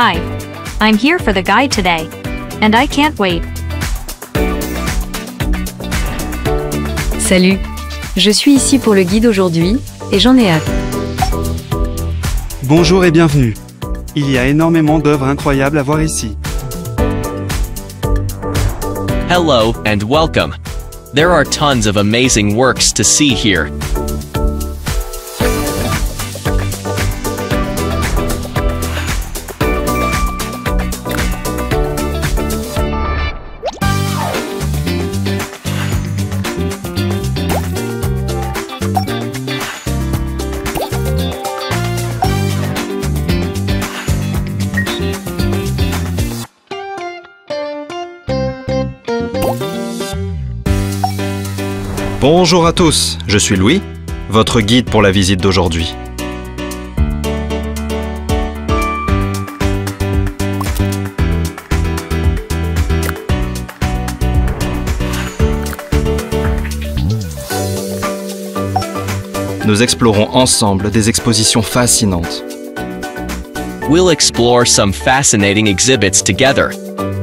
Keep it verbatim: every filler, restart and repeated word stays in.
Hi. I'm here for the guide today. And I can't wait. Salut. Je suis ici pour le guide aujourd'hui, et j'en ai hâte. Bonjour et bienvenue. Il y a énormément d'œuvres incroyables à voir ici. Hello and welcome. There are tons of amazing works to see here. Bonjour à tous, je suis Louis, votre guide pour la visite d'aujourd'hui. Nous explorons ensemble des expositions fascinantes. We'll explore some fascinating exhibits together.